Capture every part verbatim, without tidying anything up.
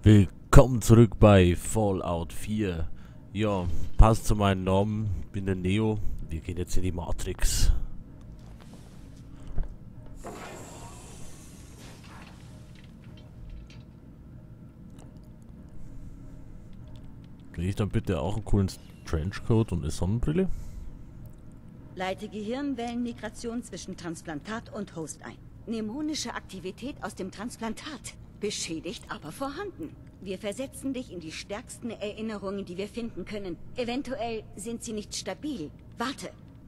Willkommen zurück bei Fallout vier. Ja, passt zu meinem Namen, bin der Neo. Wir gehen jetzt in die Matrix. Kriege ich dann bitte auch einen coolen Trenchcoat und eine Sonnenbrille? Leite Gehirnwellenmigration zwischen Transplantat und Host ein. Mnemonische Aktivität aus dem Transplantat. Beschädigt, aber vorhanden. Wir versetzen dich in die stärksten Erinnerungen, die wir finden können. Eventuell sind sie nicht stabil. Warte.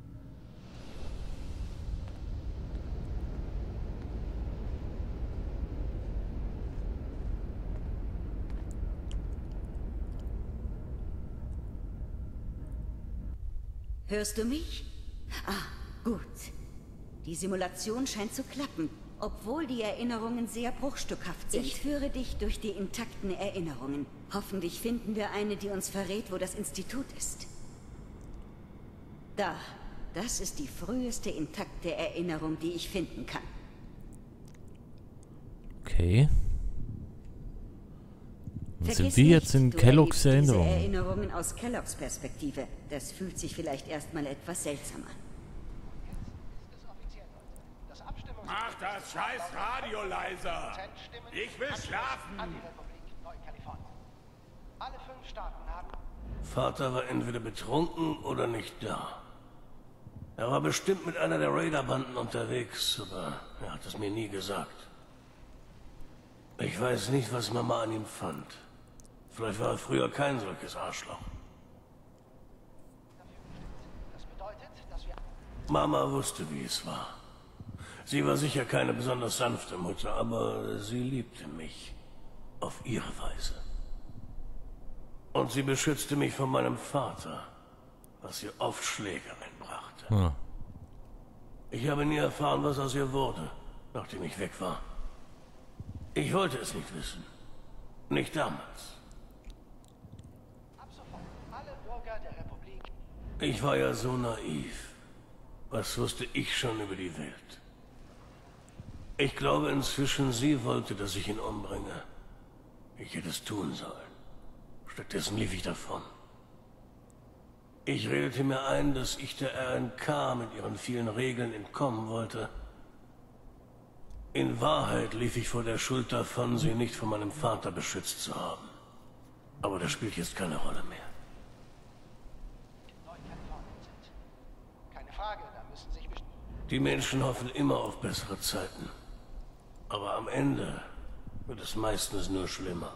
Hörst du mich? Ah, gut. Die Simulation scheint zu klappen, obwohl die Erinnerungen sehr bruchstückhaft sind. Ich führe dich durch die intakten Erinnerungen. Hoffentlich finden wir eine, die uns verrät, wo das Institut ist. Da. Das ist die früheste intakte Erinnerung, die ich finden kann. Okay. Und Vergiss sind wir nicht, jetzt in du Kelloggs erlebst diese Erinnerung? Erinnerungen aus Kelloggs Perspektive. Das fühlt sich vielleicht erstmal etwas seltsam an. Mach das scheiß Radio leiser! Ich will schlafen! Alle fünf Staaten haben... Vater war entweder betrunken oder nicht da. Er war bestimmt mit einer der Raiderbanden unterwegs, aber er hat es mir nie gesagt. Ich weiß nicht, was Mama an ihm fand. Vielleicht war er früher kein solches Arschloch. Das bedeutet, dass wir... Mama wusste, wie es war. Sie war sicher keine besonders sanfte Mutter, aber sie liebte mich. Auf ihre Weise. Und sie beschützte mich von meinem Vater, was ihr oft Schläge einbrachte. Hm. Ich habe nie erfahren, was aus ihr wurde, nachdem ich weg war. Ich wollte es nicht wissen. Nicht damals. Ab sofort alle Bürger der Republik... Ich war ja so naiv. Was wusste ich schon über die Welt? Ich glaube inzwischen, sie wollte, dass ich ihn umbringe. Ich hätte es tun sollen. Stattdessen lief ich davon. Ich redete mir ein, dass ich der R N K mit ihren vielen Regeln entkommen wollte. In Wahrheit lief ich vor der Schuld davon, sie nicht von meinem Vater beschützt zu haben. Aber das spielt jetzt keine Rolle mehr. Neukalifornien sind. Keine Frage, da müssen sich... Die Menschen hoffen immer auf bessere Zeiten. Aber am Ende wird es meistens nur schlimmer.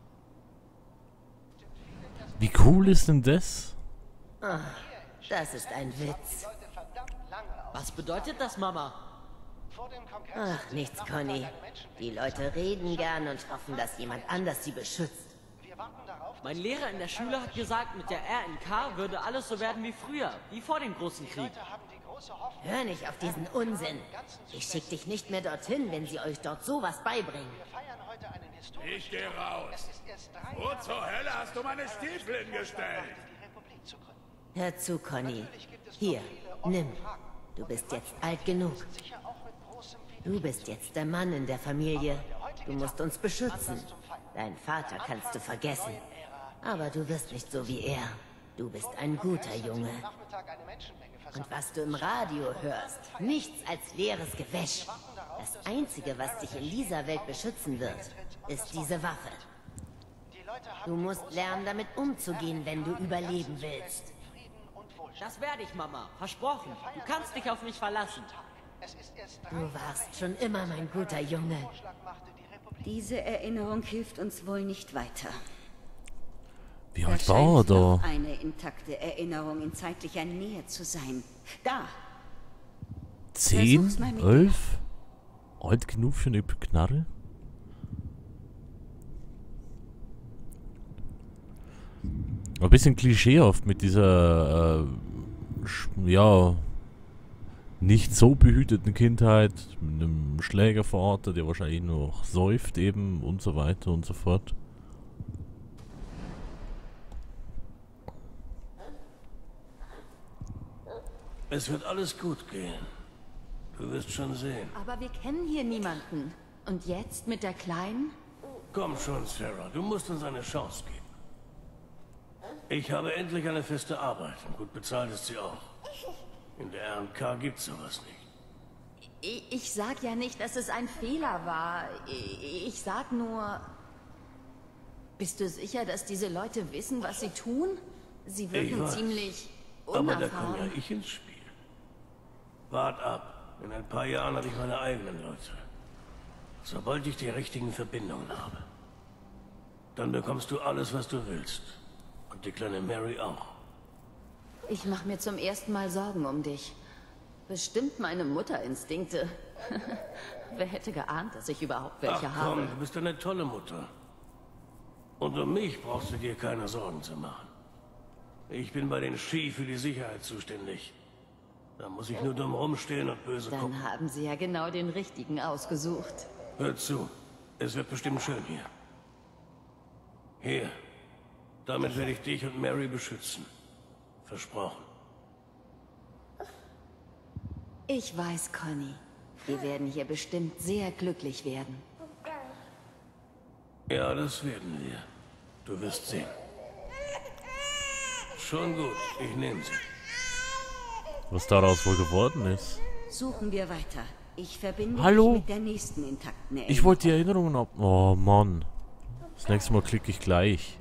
Wie cool ist denn das? Ah, das ist ein Witz. Leute verdammt lange auf... Was bedeutet das, Mama? Vor dem Kongress... Ach, nichts, Conny. Die Leute reden gern und hoffen, dass jemand anders sie beschützt. Wir warten darauf... Mein Lehrer in der Schule hat gesagt, mit der R N K würde alles so werden wie früher, wie vor dem großen Krieg. Leute haben die große Hoffnung... Hör nicht auf diesen Unsinn. Ich schick dich nicht mehr dorthin, wenn sie euch dort sowas beibringen. Wir feiern heute einen historischen... Ich geh raus! Es ist erst drei Wo zur Hölle hast du meine Stiefel hingestellt? die Republik zu gründen. Hör zu, Conny. Hier, nimm. Du bist jetzt alt genug. Sicher auch mit großem Du bist jetzt der Mann in der Familie. Du musst uns beschützen. Deinen Vater kannst du vergessen. Aber du wirst nicht so wie er. Du bist ein guter Junge. Nachmittag eine Menschenmenge Und versammelt. was du im Radio hörst, nichts als leeres Gewäsch. Das Einzige, was dich in dieser Welt beschützen wird, ist diese Waffe. Die Leute haben Du musst lernen, damit umzugehen, wenn du überleben willst. Frieden und Wohlstand. Das werde ich, Mama. Versprochen. Du kannst dich auf mich verlassen. Es ist erst drei Du warst schon immer mein guter Junge. Vorschlag machte die Republik... Diese Erinnerung hilft uns wohl nicht weiter. Wie Da alt war er scheint da? noch eine intakte Erinnerung in zeitlicher Nähe zu sein. Da! Zehn? Versuch's mal mit Elf? Alt genug für eine Knarre? Ein bisschen klischeehaft mit dieser, äh, sch- ja, nicht so behüteten Kindheit, mit einem Schlägervater, der wahrscheinlich noch säuft eben und so weiter und so fort. Es wird alles gut gehen. Du wirst schon sehen. Aber wir kennen hier niemanden. Und jetzt mit der Kleinen? Komm schon, Sarah, du musst uns eine Chance geben. Ich habe endlich eine feste Arbeit und gut bezahlt ist sie auch. In der R und K gibt's sowas nicht. Ich, ich sag ja nicht, dass es ein Fehler war. Ich, ich sag nur... Bist du sicher, dass diese Leute wissen, was sie tun? Sie wirken ziemlich unerfahren. Aber da komme ja ich ins Spiel. Wart ab. In ein paar Jahren habe ich meine eigenen Leute. Sobald ich die richtigen Verbindungen habe. Dann bekommst du alles, was du willst. Und die kleine Mary auch. Ich mache mir zum ersten Mal Sorgen um dich. Bestimmt meine Mutterinstinkte. Wer hätte geahnt, dass ich überhaupt welche Ach komm, habe? du bist eine tolle Mutter. Und um mich brauchst du dir keine Sorgen zu machen. Ich bin bei den Ski für die Sicherheit zuständig. Da muss ich nur dumm rumstehen und böse Dann gucken. haben sie ja genau den richtigen ausgesucht. Hör zu, es wird bestimmt schön hier. Hier, damit werde ich dich und Mary beschützen. Versprochen. Ich weiß, Conny. Wir werden hier bestimmt sehr glücklich werden. Ja, das werden wir. Du wirst sehen. Schon gut, ich nehme sie. Was daraus wohl geworden ist. Suchen wir weiter. Ich verbinde Hallo? dich mit der nächsten intakten Erinnerung. Ich wollte die Erinnerungen ab... Oh Mann. Das nächste Mal klicke ich gleich.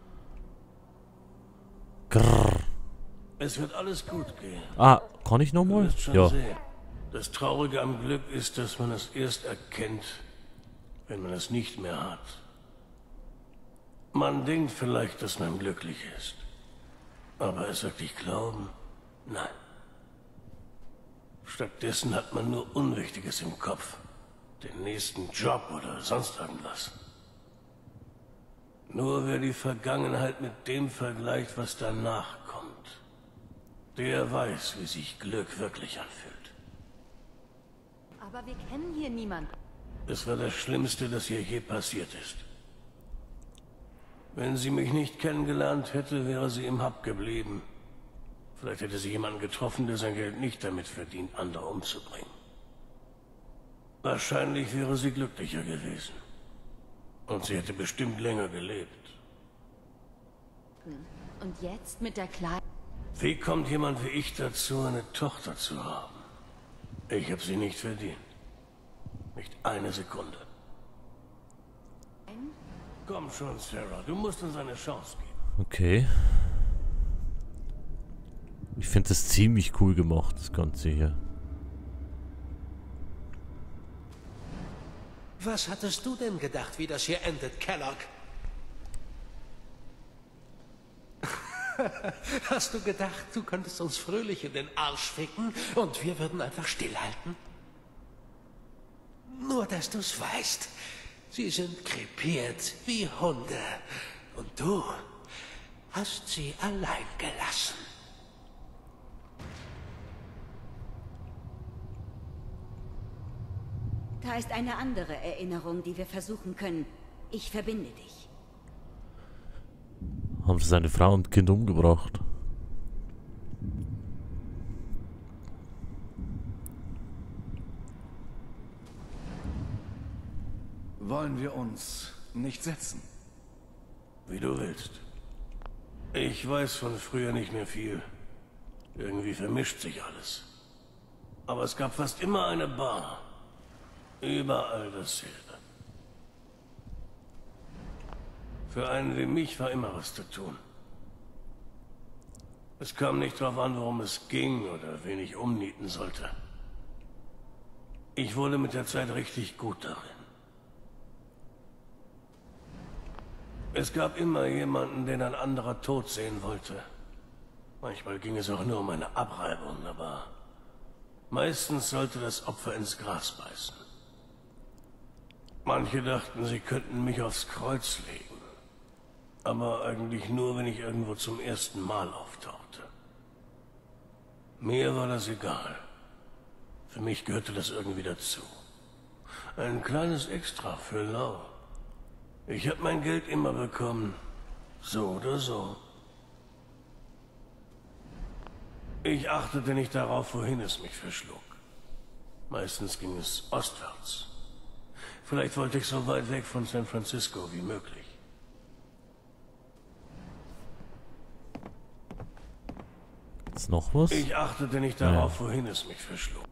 Grrr. Es wird alles gut gehen. Ah, kann ich Du nochmal? wirst schon Ja. sehen. Das Traurige am Glück ist, dass man es erst erkennt, wenn man es nicht mehr hat. Man denkt vielleicht, dass man glücklich ist. Aber es wirklich glauben? Nein. Stattdessen hat man nur Unwichtiges im Kopf. Den nächsten Job oder sonst irgendwas. Nur wer die Vergangenheit mit dem vergleicht, was danach kommt, der weiß, wie sich Glück wirklich anfühlt. Aber wir kennen hier niemanden. Es war das Schlimmste, das ihr je passiert ist. Wenn sie mich nicht kennengelernt hätte, wäre sie im Hub geblieben. Vielleicht hätte sie jemanden getroffen, der sein Geld nicht damit verdient, andere umzubringen. Wahrscheinlich wäre sie glücklicher gewesen. Und sie hätte bestimmt länger gelebt. Und jetzt mit der Kleinen... Wie kommt jemand wie ich dazu, eine Tochter zu haben? Ich habe sie nicht verdient. Nicht eine Sekunde. Komm schon, Sarah. Du musst uns eine Chance geben. Okay. Ich finde das ziemlich cool gemacht, das Ganze hier. Was hattest du denn gedacht, wie das hier endet, Kellogg? Hast du gedacht, du könntest uns fröhlich in den Arsch ficken und wir würden einfach stillhalten? Nur, dass du's weißt. Sie sind krepiert wie Hunde. Und du hast sie allein gelassen. Da ist eine andere Erinnerung, die wir versuchen können. Ich verbinde dich. Haben sie seine Frau und Kind umgebracht? Wollen wir uns nicht setzen? Wie du willst. Ich weiß von früher nicht mehr viel. Irgendwie vermischt sich alles. Aber es gab fast immer eine Bar. Überall dasselbe. Für einen wie mich war immer was zu tun. Es kam nicht darauf an, worum es ging oder wen ich umnieten sollte. Ich wurde mit der Zeit richtig gut darin. Es gab immer jemanden, den ein anderer tot sehen wollte. Manchmal ging es auch nur um eine Abreibung, aber meistens sollte das Opfer ins Gras beißen. Manche dachten, sie könnten mich aufs Kreuz legen. Aber eigentlich nur, wenn ich irgendwo zum ersten Mal auftauchte. Mir war das egal. Für mich gehörte das irgendwie dazu. Ein kleines Extra für Lau. Ich habe mein Geld immer bekommen. So oder so. Ich achtete nicht darauf, wohin es mich verschlug. Meistens ging es ostwärts. Vielleicht wollte ich so weit weg von San Francisco wie möglich. Ist noch was? Ich achtete nicht darauf, ja. wohin es mich verschlug.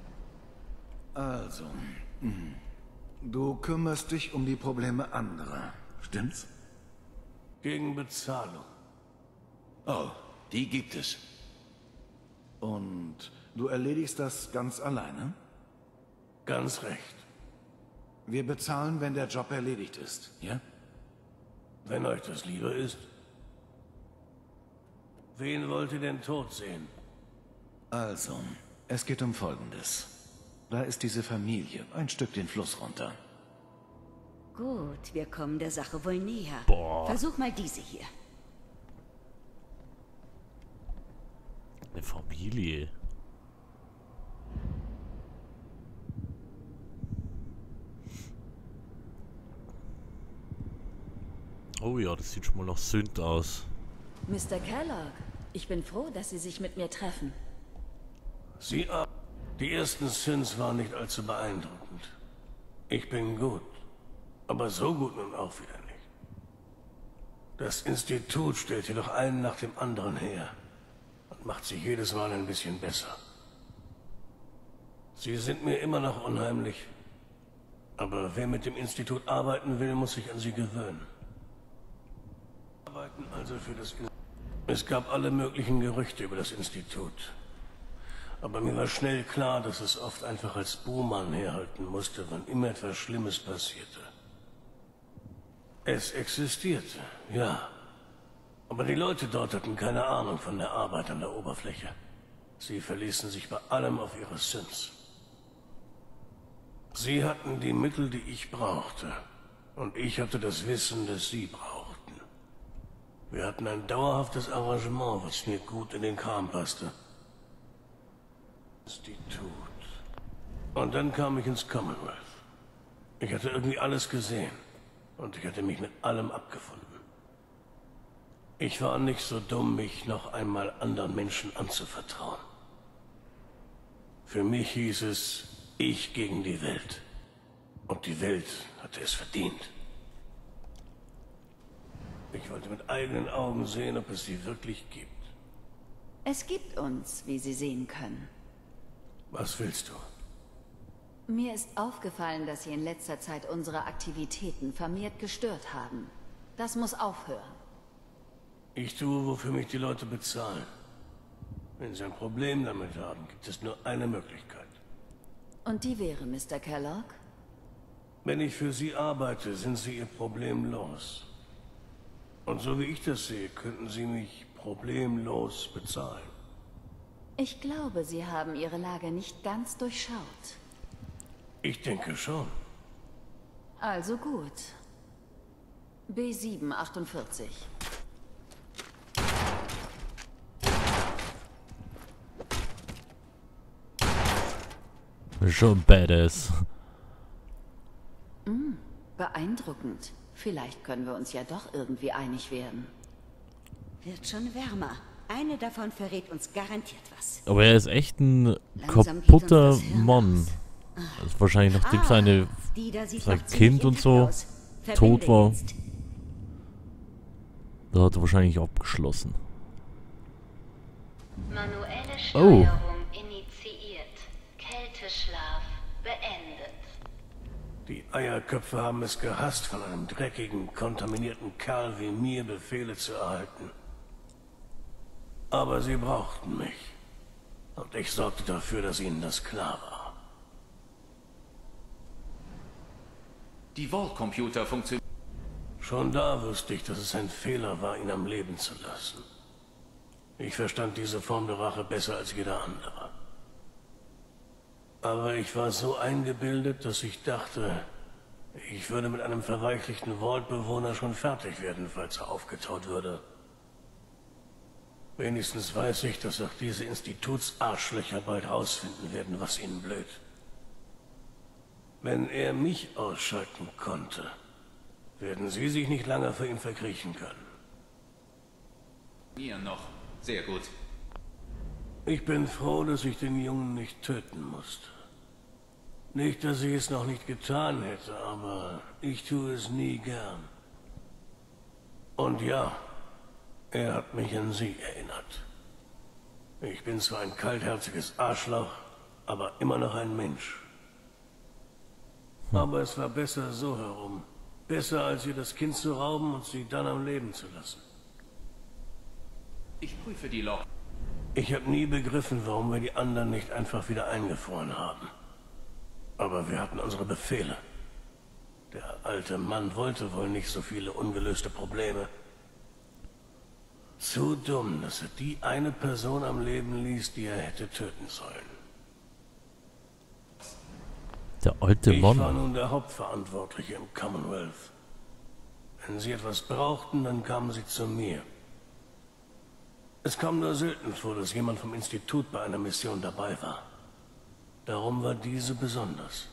Also, du kümmerst dich um die Probleme anderer, stimmt's? Gegen Bezahlung. Oh, die gibt es. Und du erledigst das ganz alleine? Ganz recht. Wir bezahlen, wenn der Job erledigt ist, ja? Wenn euch das lieber ist. Wen wollt ihr denn tot sehen? Also, es geht um Folgendes. Da ist diese Familie, ein Stück den Fluss runter. Gut, wir kommen der Sache wohl näher. Boah. Versuch mal diese hier. Eine Familie. Oh ja, das sieht schon mal nach Sünd aus. Mister Kellogg, ich bin froh, dass Sie sich mit mir treffen. Sie, die ersten Sins waren nicht allzu beeindruckend. Ich bin gut, aber so gut nun auch wieder nicht. Das Institut stellt jedoch einen nach dem anderen her und macht sich jedes Mal ein bisschen besser. Sie sind mir immer noch unheimlich, aber wer mit dem Institut arbeiten will, muss sich an sie gewöhnen. Arbeiten also für das Institut. Es gab alle möglichen Gerüchte über das Institut. Aber mir war schnell klar, dass es oft einfach als Buhmann herhalten musste, wann immer etwas Schlimmes passierte. Es existierte, ja. Aber die Leute dort hatten keine Ahnung von der Arbeit an der Oberfläche. Sie verließen sich bei allem auf ihre Sins. Sie hatten die Mittel, die ich brauchte. Und ich hatte das Wissen, das sie brauchten. Wir hatten ein dauerhaftes Arrangement, was mir gut in den Kram passte. Institut. Und dann kam ich ins Commonwealth. Ich hatte irgendwie alles gesehen. Und ich hatte mich mit allem abgefunden. Ich war nicht so dumm, mich noch einmal anderen Menschen anzuvertrauen. Für mich hieß es, ich gegen die Welt. Und die Welt hatte es verdient. Ich wollte mit eigenen Augen sehen, ob es sie wirklich gibt. Es gibt uns, wie Sie sehen können. Was willst du? Mir ist aufgefallen, dass Sie in letzter Zeit unsere Aktivitäten vermehrt gestört haben. Das muss aufhören. Ich tue, wofür mich die Leute bezahlen. Wenn sie ein Problem damit haben, gibt es nur eine Möglichkeit. Und die wäre, Mister Kellogg? Wenn ich für sie arbeite, sind sie ihr Problem los. Und so wie ich das sehe, könnten sie mich problemlos bezahlen. Ich glaube, Sie haben Ihre Lage nicht ganz durchschaut. Ich denke schon. Also gut. B sieben achtundvierzig. Schon badass. Mm, beeindruckend. Vielleicht können wir uns ja doch irgendwie einig werden. Wird schon wärmer. Eine davon verrät uns garantiert was. Aber er ist echt ein Langsam kaputter geht uns das Hirn Mann. aus. Das ist wahrscheinlich nachdem Ah, seine, die da sieht sein noch Kind ziemlich und intakt so aus. tot Verbinde war. jetzt. Da hat er wahrscheinlich abgeschlossen. Manuelle Oh. Steuerung initiiert. Kälteschlaf beendet. Die Eierköpfe haben es gehasst, von einem dreckigen, kontaminierten Kerl wie mir Befehle zu erhalten. Aber sie brauchten mich. Und ich sorgte dafür, dass ihnen das klar war. Die Vault-Computer funktionieren. Schon da wusste ich, dass es ein Fehler war, ihn am Leben zu lassen. Ich verstand diese Form der Rache besser als jeder andere. Aber ich war so eingebildet, dass ich dachte, ich würde mit einem verweichlichten Vault-Bewohner schon fertig werden, falls er aufgetaut würde. Wenigstens weiß ich, dass auch diese Institutsarschlöcher bald rausfinden werden, was ihnen blüht. Wenn er mich ausschalten konnte, werden sie sich nicht lange für ihn verkriechen können. Mir noch. Sehr gut. Ich bin froh, dass ich den Jungen nicht töten musste. Nicht, dass ich es noch nicht getan hätte, aber ich tue es nie gern. Und ja, er hat mich an Sie erinnert. Ich bin zwar ein kaltherziges Arschloch, aber immer noch ein Mensch. Aber es war besser so herum. Besser, als ihr das Kind zu rauben und sie dann am Leben zu lassen. Ich prüfe die Log. Ich habe nie begriffen, warum wir die anderen nicht einfach wieder eingefroren haben. Aber wir hatten unsere Befehle. Der alte Mann wollte wohl nicht so viele ungelöste Probleme. Zu dumm, dass er die eine Person am Leben ließ, die er hätte töten sollen. Der alte Ich Mann. war nun der Hauptverantwortliche im Commonwealth. Wenn sie etwas brauchten, dann kamen sie zu mir. Es kam nur selten vor, dass jemand vom Institut bei einer Mission dabei war. Darum war diese besonders.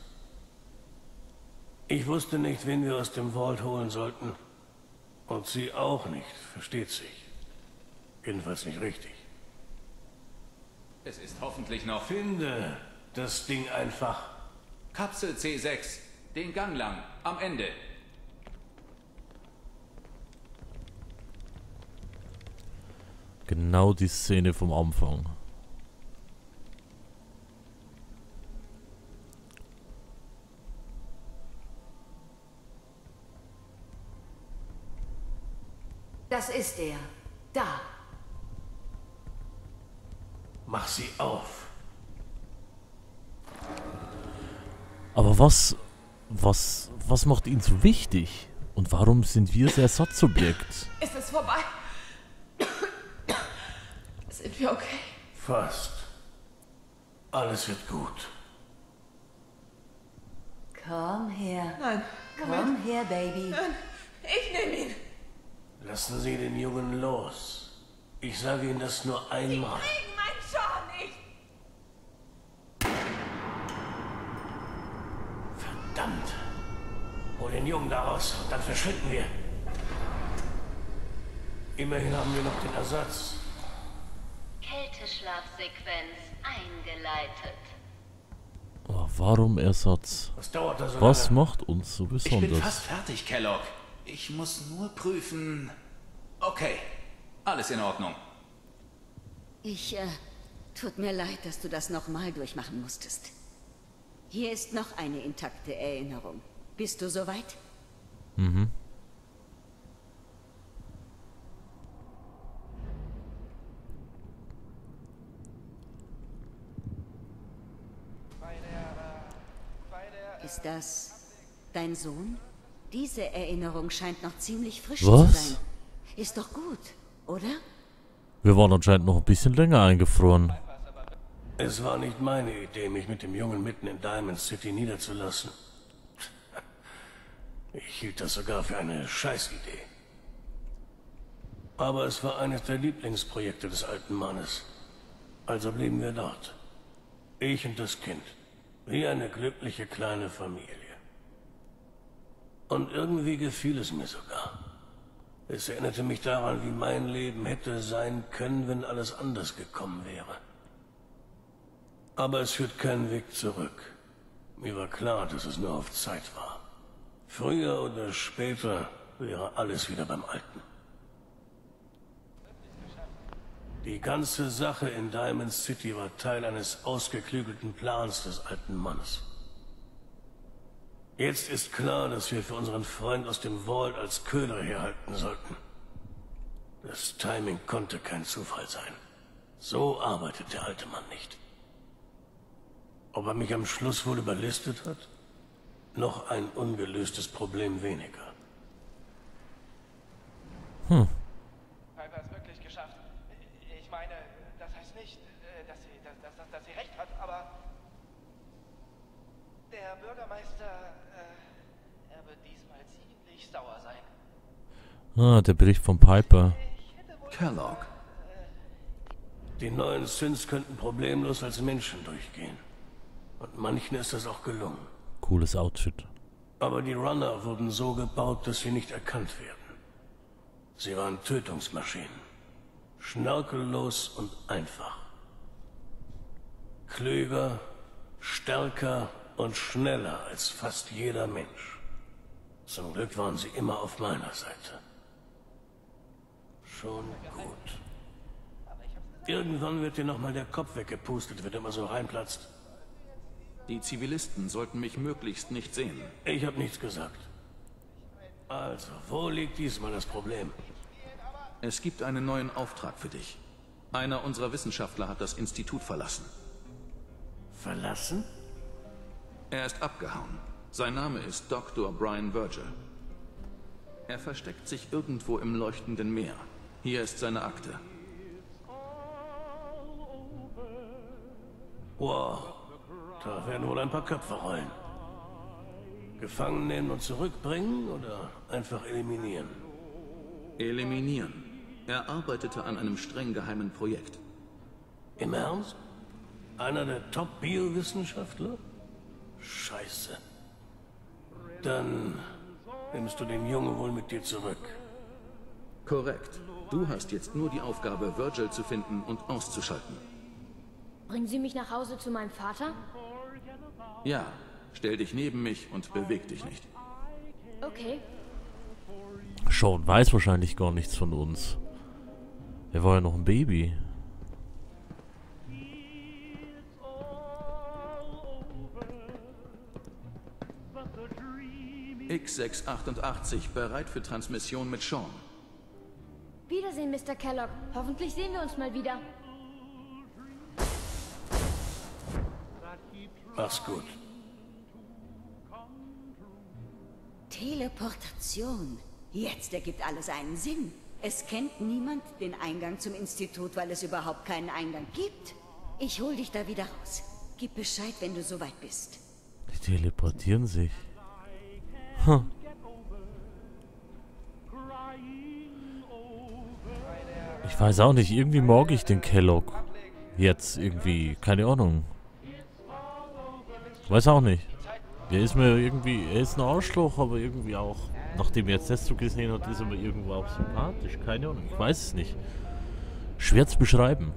Ich wusste nicht, wen wir aus dem Vault holen sollten. Und sie auch nicht, versteht sich. Jedenfalls nicht richtig. Es ist hoffentlich noch... Finde das Ding einfach. Kapsel C sechs. Den Gang lang. Am Ende. Genau die Szene vom Anfang. Das ist er. Da. Mach sie auf. Aber was, was, was macht ihn so wichtig? Und warum sind wir das Ersatzobjekt? Ist es vorbei? Sind wir okay? Fast. Alles wird gut. Komm her. Nein. Komm Moment. her, Baby. Nein. Ich nehme ihn. Lassen Sie den Jungen los. Ich sage Ihnen das nur einmal. Sie kriegen meinen Schor nicht. Verdammt. Hol den Jungen da raus und dann verschwinden wir. Immerhin haben wir noch den Ersatz. Kälteschlafsequenz eingeleitet. Oh, warum Ersatz? Was dauert da so Was lange? macht uns so Ich bin besonders? fast fertig, Kellogg. Ich muss nur prüfen... Okay, alles in Ordnung. Ich, äh, tut mir leid, dass du das nochmal durchmachen musstest. Hier ist noch eine intakte Erinnerung. Bist du soweit? Mhm. Ist das dein Sohn? Diese Erinnerung scheint noch ziemlich frisch Was? zu sein. Ist doch gut, oder? Wir waren anscheinend noch ein bisschen länger eingefroren. Es war nicht meine Idee, mich mit dem Jungen mitten in Diamond City niederzulassen. Ich hielt das sogar für eine Scheißidee. Aber es war eines der Lieblingsprojekte des alten Mannes. Also blieben wir dort. Ich und das Kind. Wie eine glückliche kleine Familie. Und irgendwie gefiel es mir sogar. Es erinnerte mich daran, wie mein Leben hätte sein können, wenn alles anders gekommen wäre. Aber es führt keinen Weg zurück. Mir war klar, dass es nur auf Zeit war. Früher oder später wäre alles wieder beim Alten. Die ganze Sache in Diamond City war Teil eines ausgeklügelten Plans des alten Mannes. Jetzt ist klar, dass wir für unseren Freund aus dem Vault als Köder herhalten sollten. Das Timing konnte kein Zufall sein. So arbeitet der alte Mann nicht. Ob er mich am Schluss wohl überlistet hat? Noch ein ungelöstes Problem weniger. Hm. Piper es wirklich geschafft. Ich meine, das heißt nicht, dass sie, dass, dass, dass sie recht hat, aber der Bürgermeister, äh, er wird diesmal ziemlich sauer sein. Ah, der Bericht von Piper. Kellogg. Die neuen Synths könnten problemlos als Menschen durchgehen. Und manchen ist das auch gelungen. Cooles Outfit. Aber die Runner wurden so gebaut, dass sie nicht erkannt werden. Sie waren Tötungsmaschinen. Schnörkellos und einfach. Klüger, stärker und schneller als fast jeder Mensch. Zum Glück waren sie immer auf meiner Seite. Schon gut. Irgendwann wird dir nochmal der Kopf weggepustet, wenn du immer so reinplatzt. Die Zivilisten sollten mich möglichst nicht sehen. Ich habe nichts gesagt. Also, wo liegt diesmal das Problem? Es gibt einen neuen Auftrag für dich. Einer unserer Wissenschaftler hat das Institut verlassen. Verlassen? Er ist abgehauen. Sein Name ist Doktor Brian Virgil. Er versteckt sich irgendwo im leuchtenden Meer. Hier ist seine Akte. Wow, da werden wohl ein paar Köpfe rollen. Gefangen nehmen und zurückbringen oder einfach eliminieren? Eliminieren. Er arbeitete an einem streng geheimen Projekt. Im Ernst? Einer der Top-Biowissenschaftler? Scheiße. Dann nimmst du den Jungen wohl mit dir zurück. Korrekt. Du hast jetzt nur die Aufgabe, Virgil zu finden und auszuschalten. Bringen Sie mich nach Hause zu meinem Vater? Ja, stell dich neben mich und beweg dich nicht. Okay. Sean weiß wahrscheinlich gar nichts von uns. Er war ja noch ein Baby. X sechs achtundachtzig bereit für Transmission mit Sean. Wiedersehen, Mister Kellogg. Hoffentlich sehen wir uns mal wieder. Mach's gut. Teleportation. Jetzt ergibt alles einen Sinn. Es kennt niemand den Eingang zum Institut, weil es überhaupt keinen Eingang gibt. Ich hol dich da wieder raus. Gib Bescheid, wenn du soweit bist. Die teleportieren sich. Hm. Ich weiß auch nicht, irgendwie mag ich den Kellogg. Jetzt irgendwie, keine Ahnung. Weiß auch nicht. Der ist mir irgendwie, er ist ein Arschloch, aber irgendwie auch, nachdem er jetzt das so gesehen hat, ist er mir irgendwo auch sympathisch. Keine Ahnung, ich weiß es nicht. Schwer zu beschreiben.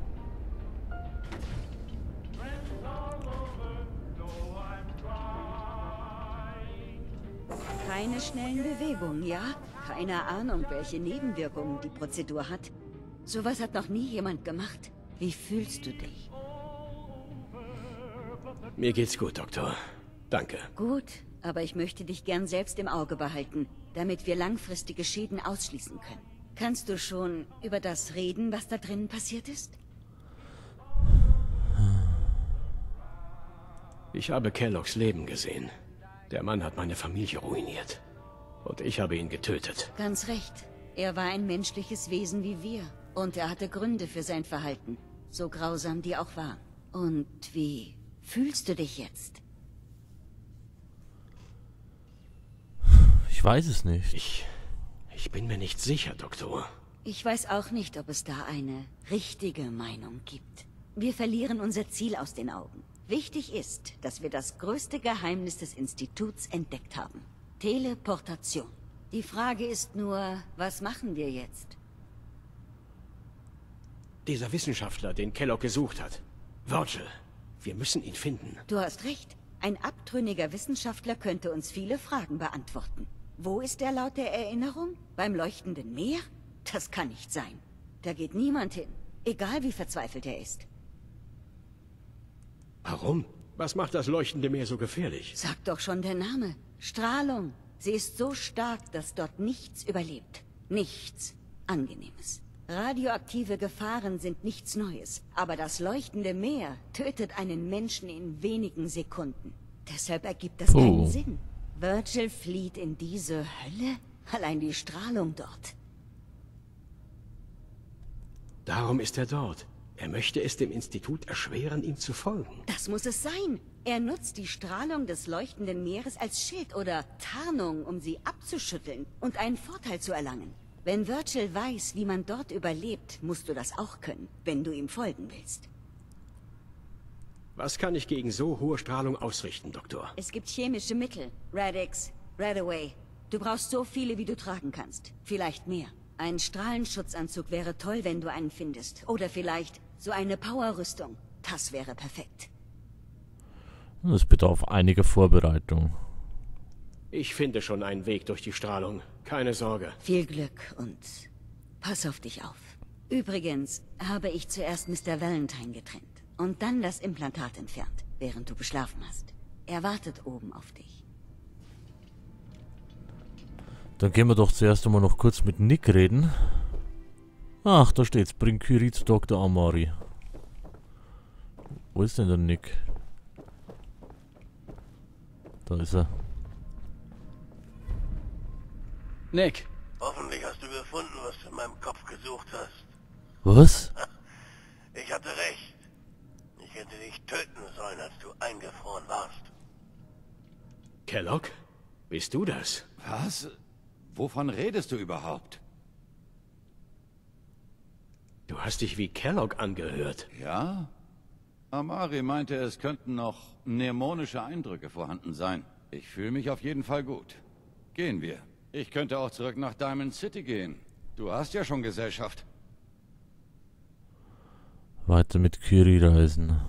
Keine schnellen Bewegungen, ja? Keine Ahnung, welche Nebenwirkungen die Prozedur hat. Sowas hat noch nie jemand gemacht. Wie fühlst du dich? Mir geht's gut, Doktor. Danke. Gut, aber ich möchte dich gern selbst im Auge behalten, damit wir langfristige Schäden ausschließen können. Kannst du schon über das reden, was da drinnen passiert ist? Ich habe Kelloggs Leben gesehen. Der Mann hat meine Familie ruiniert. Und ich habe ihn getötet. Ganz recht. Er war ein menschliches Wesen wie wir. Und er hatte Gründe für sein Verhalten. So grausam die auch waren. Und wie fühlst du dich jetzt? Ich weiß es nicht. Ich... Ich bin mir nicht sicher, Doktor. Ich weiß auch nicht, ob es da eine richtige Meinung gibt. Wir verlieren unser Ziel aus den Augen. Wichtig ist, dass wir das größte Geheimnis des Instituts entdeckt haben. Teleportation. Die Frage ist nur, was machen wir jetzt? Dieser Wissenschaftler, den Kellogg gesucht hat. Virgil. Wir müssen ihn finden. Du hast recht. Ein abtrünniger Wissenschaftler könnte uns viele Fragen beantworten. Wo ist er laut der Erinnerung? Beim leuchtenden Meer? Das kann nicht sein. Da geht niemand hin. Egal wie verzweifelt er ist. Warum? Was macht das leuchtende Meer so gefährlich? Sagt doch schon der Name. Strahlung. Sie ist so stark, dass dort nichts überlebt. Nichts Angenehmes. Radioaktive Gefahren sind nichts Neues. Aber das leuchtende Meer tötet einen Menschen in wenigen Sekunden. Deshalb ergibt das oh. keinen Sinn. Virgil flieht in diese Hölle? Allein die Strahlung dort. Darum ist er dort. Er möchte es dem Institut erschweren, ihm zu folgen. Das muss es sein. Er nutzt die Strahlung des leuchtenden Meeres als Schild oder Tarnung, um sie abzuschütteln und einen Vorteil zu erlangen. Wenn Virgil weiß, wie man dort überlebt, musst du das auch können, wenn du ihm folgen willst. Was kann ich gegen so hohe Strahlung ausrichten, Doktor? Es gibt chemische Mittel. Radix, Radaway. Du brauchst so viele, wie du tragen kannst. Vielleicht mehr. Ein Strahlenschutzanzug wäre toll, wenn du einen findest. Oder vielleicht so eine Powerrüstung. Das wäre perfekt. Es bedarf einiger Vorbereitung. Ich finde schon einen Weg durch die Strahlung. Keine Sorge. Viel Glück und pass auf dich auf. Übrigens habe ich zuerst Mister Valentine getrennt und dann das Implantat entfernt, während du geschlafen hast. Er wartet oben auf dich. Dann gehen wir doch zuerst einmal noch kurz mit Nick reden. Ach, da steht's. Bring Curie zu Doktor Amari. Wo ist denn der Nick? Da ist er. Nick. Hoffentlich hast du gefunden, was du in meinem Kopf gesucht hast. Was? Ich hatte recht. Ich hätte dich töten sollen, als du eingefroren warst. Kellogg? Bist du das? Was? Wovon redest du überhaupt? Du hast dich wie Kellogg angehört. Ja? Amari meinte, es könnten noch mnemonische Eindrücke vorhanden sein. Ich fühle mich auf jeden Fall gut. Gehen wir. Ich könnte auch zurück nach Diamond City gehen. Du hast ja schon Gesellschaft. Weiter mit Curie reisen.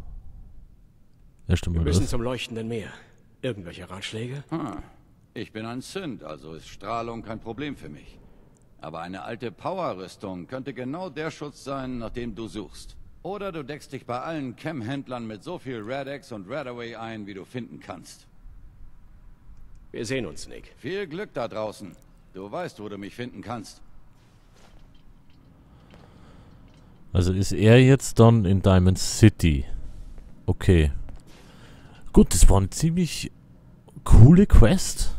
Erst Wir einmal müssen das. zum leuchtenden Meer. Irgendwelche Ratschläge? Hm. Ich bin ein Synth, also ist Strahlung kein Problem für mich. Aber eine alte Power-Rüstung könnte genau der Schutz sein, nach dem du suchst. Oder du deckst dich bei allen Chem-Händlern mit so viel Rad-X und Radaway ein, wie du finden kannst. Wir sehen uns, Nick. Viel Glück da draußen. Du weißt, wo du mich finden kannst. Also ist er jetzt dann in Diamond City. Okay. Gut, das war eine ziemlich coole Quest.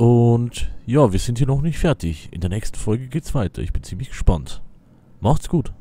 Und ja, wir sind hier noch nicht fertig. In der nächsten Folge geht's weiter. Ich bin ziemlich gespannt. Macht's gut.